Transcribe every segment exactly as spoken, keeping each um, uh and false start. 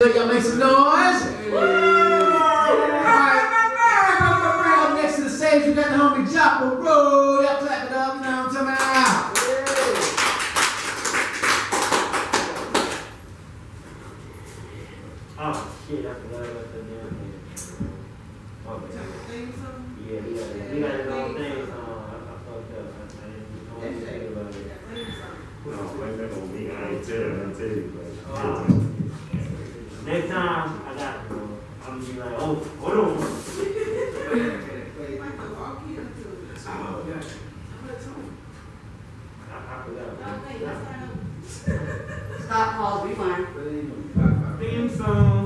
Y'all make some noise. Woo! Alright, up next to the stage, we got the homie Joppa Road. Y'all clap it up, you know what I'm talking about? Oh shit, I forgot about the damn thing. Okay. Yeah, we got we got his own thing song. I fucked up. I didn't think about it. No, like that on me. I ain't tell you. I tell you. Next time, I got you, bro. I'm gonna be like, oh, hold on. I forgot. Stop, pause, be fine. Theme song.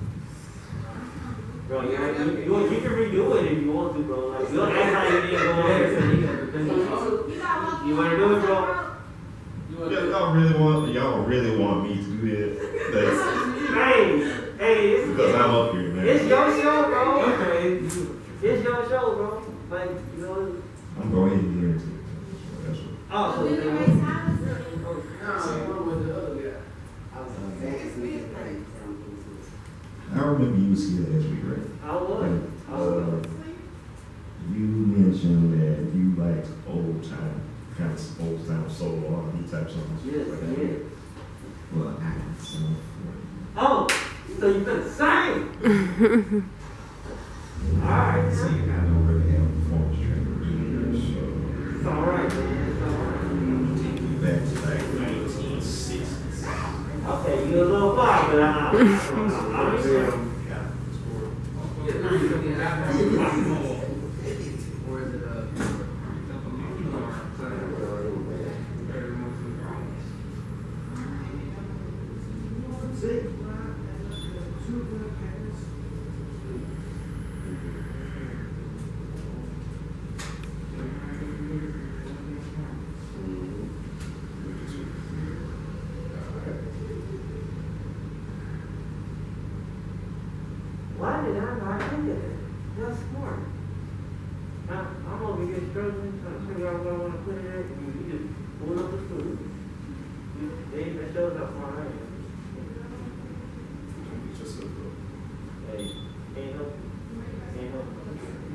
Bro, you, you, you, you can redo it if you want to, bro. Like, you don't act like you didn't go over there. You want to do it, bro? Y'all really want y'all really want me to do that? That's, hey, hey, it's, because I'm up here, man. It's your show, bro. Okay. It's your show, bro. Like, you know. I'm going ahead and hear it. That's what. Oh, so No, one with the other guy. I remember you was here last week, right? I was. I Uh, was. you mentioned that you liked old time, kind of old time solo R and B type songs. Yes, Like that. yes. Well, I got some for Oh, so you finna sing? Alright. you. See, I don't really have a performance track either, so It's alright, man. It's alright. take you back to like nineteen sixties. Okay, you a little far, but I'm I'm real. Or is it uh Why did I not think of that? That's smart. I, I'm over here struggling, trying to figure out where I want to put it at, and you just pull up the food. You, they even showed up for right. Hey, can't help it. Can't help it.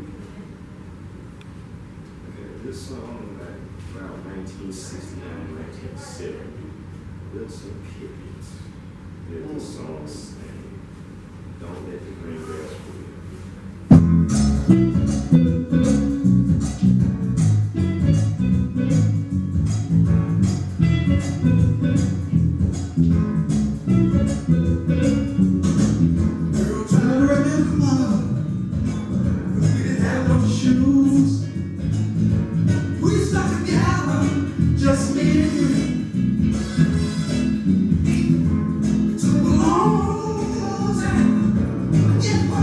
Okay, this song, like around nineteen sixty-nine, nineteen seventy, Wilson Pickett did this song saying, "Don't let the green grass fool you." Girl, trying to remember, we didn't have no shoes. We stuck together, just me and you. Took a long time, yet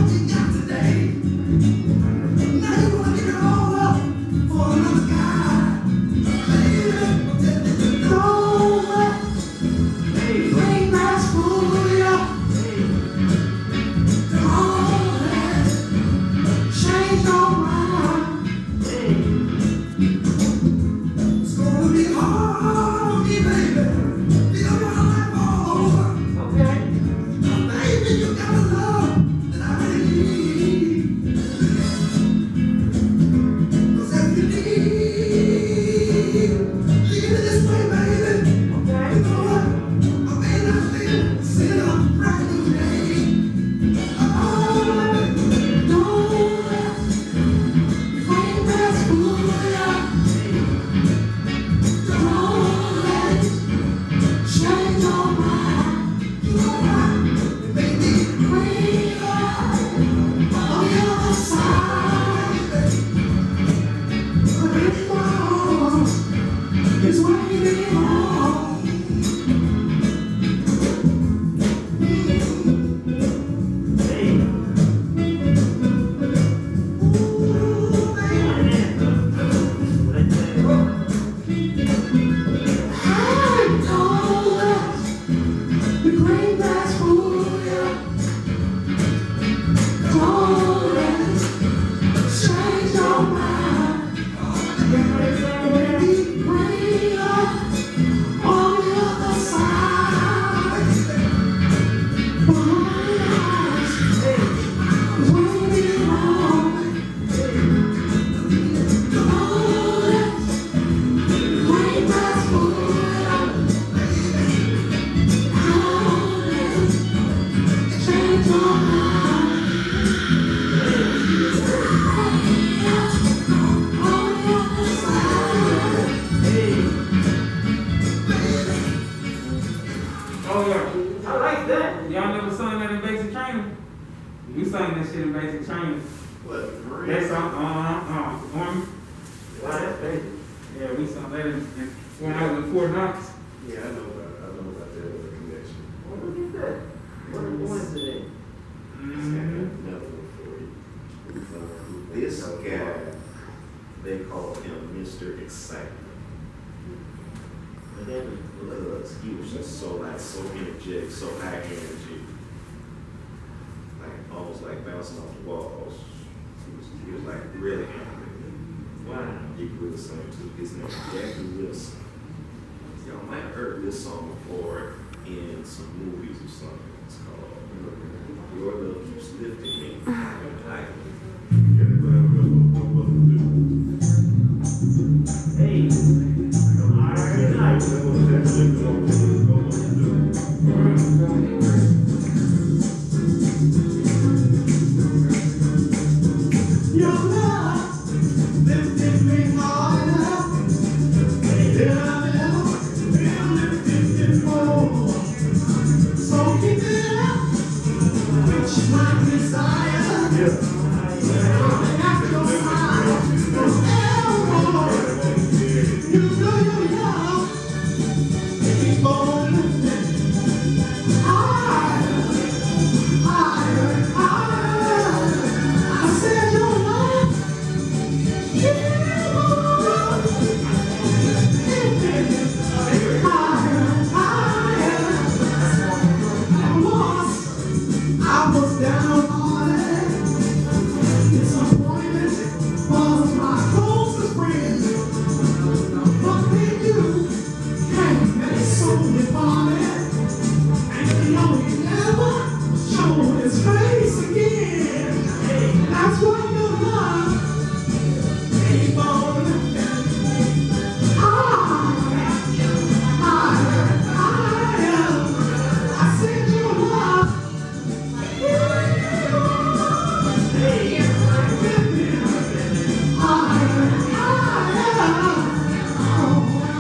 was singing that shit in basic training. What? Marine? That song, uh, uh, Army. Wow, that's crazy. Yeah, we sung that in, in, when I was in Fort Knox. Yeah, I know about, I know about that other connection. Well, look at that. What a coincidence. Mm-hmm. Another one for you. This guy, they call him Mister Excitement. Because he was just so like so energetic, so high energy, like almost like bouncing off the walls. He was, he was like really animated. Wow. He could really sing too. His name is Jackie Wilson. Y'all might have heard this song before in some movies or something. It's called Your Love Keeps Lifting Me. Higher. Hey. Alright, nice. Your love lifted me higher than I've ever been lifted before. So keep it up, reach my desire. I'm at your side forever. You know your love keep on lifting higher, higher, higher. I said your love keep on lifting higher, higher. And once I was downhearted, disappointment was my closest friend. But then you came and sold me for it. And you know he never showed his face again. That's why your love keep on lifting higher, higher, higher. I said your love keep on lifting higher, higher. Oh.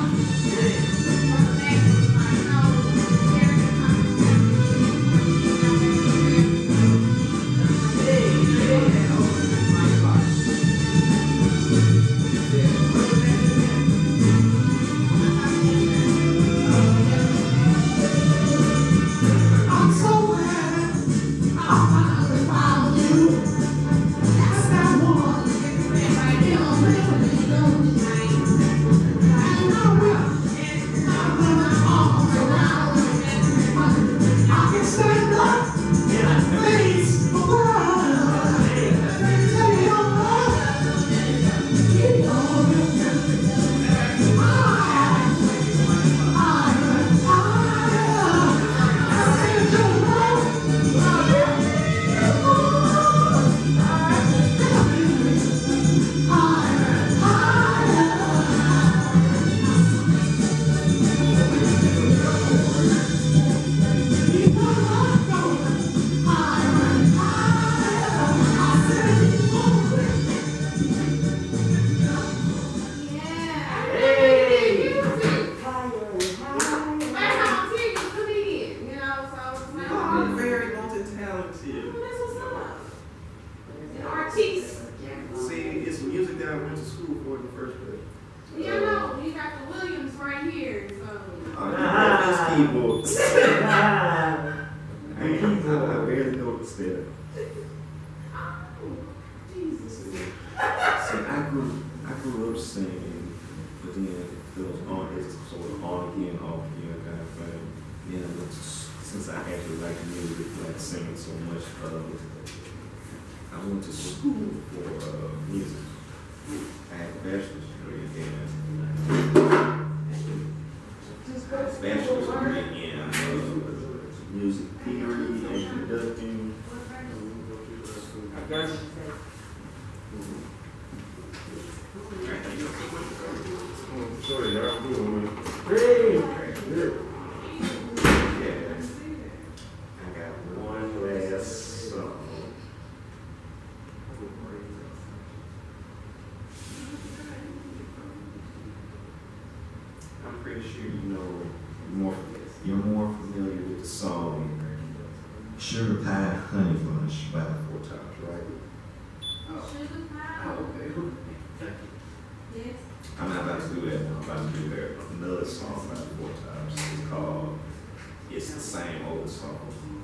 I'm so glad I finally found you. That's that one. You'll never be done. And I will. I'm gonna arms around you. I can stand up and face the world. Say your love, keep on lifting higher, higher, higher. I said your love, keep on lifting higher, higher. Keep on going higher and higher. I said keep on lifting. Hey. I'm very multi-talented. See, it's music that I went to school for in the first place. Uh, that's keyboards. I, I, I barely noticed that. See, I grew, I grew up singing, but then it was on, it's sort of on again, off again kind of thing. Then I went to, since I actually like music, like singing so much, uh, I went to school for uh, music. I had a bachelor's degree in bachelor's degree in uh, music theory and conducting. I got you. Sorry, y'all. I'm doing it. Hey. Yeah. I got one last song. I'm pretty sure you know more. You're more familiar with the song Sugar Pie Honey Bunch by the Four Tops, right? Sugar pie? Oh, okay. Yes. I'm not about to do that. I'm about to do their another song by the Four Tops. It's called It's the Same Old Song.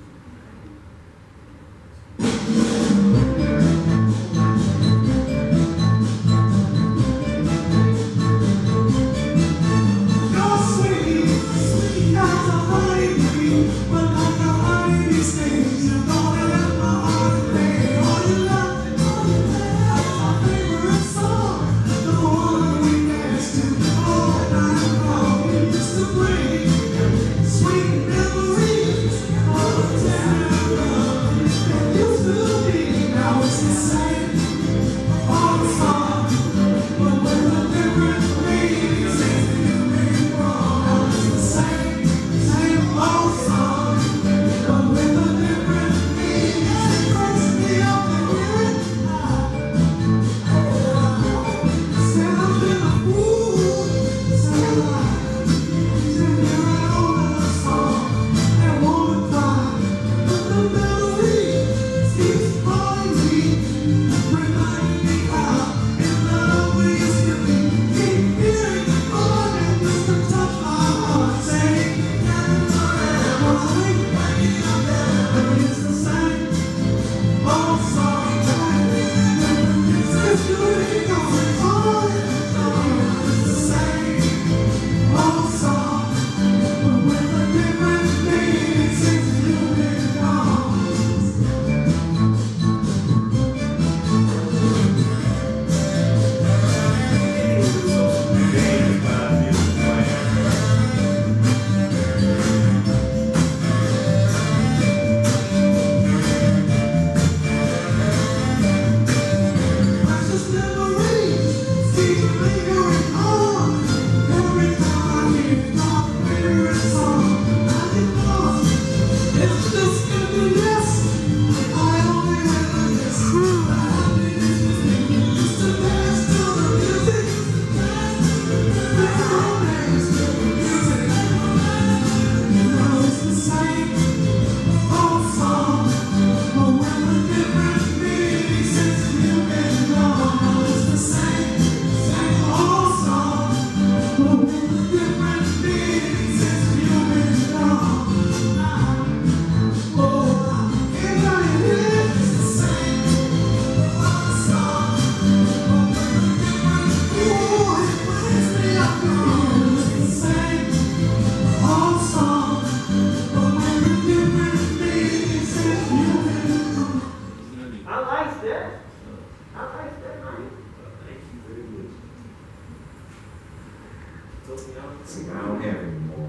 See, I don't have any more.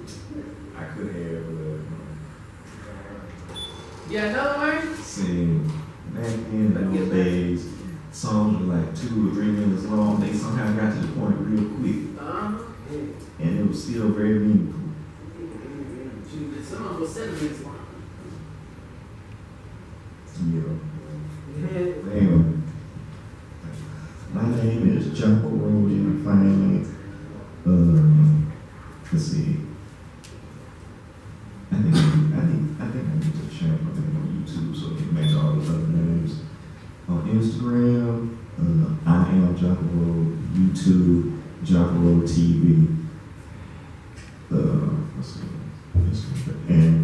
I could have, uh, Yeah, another one? see, back in those days, songs were like two or three minutes long. They somehow got to the point real quick, Uh-huh. and it was still very meaningful. Some of them were seven minutes long. Yeah. Anyway, my name is Joppa Road, and finally, um, let's see. I think I think I think I need to change my name on YouTube so it can match all the other names. On Instagram, uh, I am Joppa Road. YouTube, Joppa Road T V. Uh, let's see. And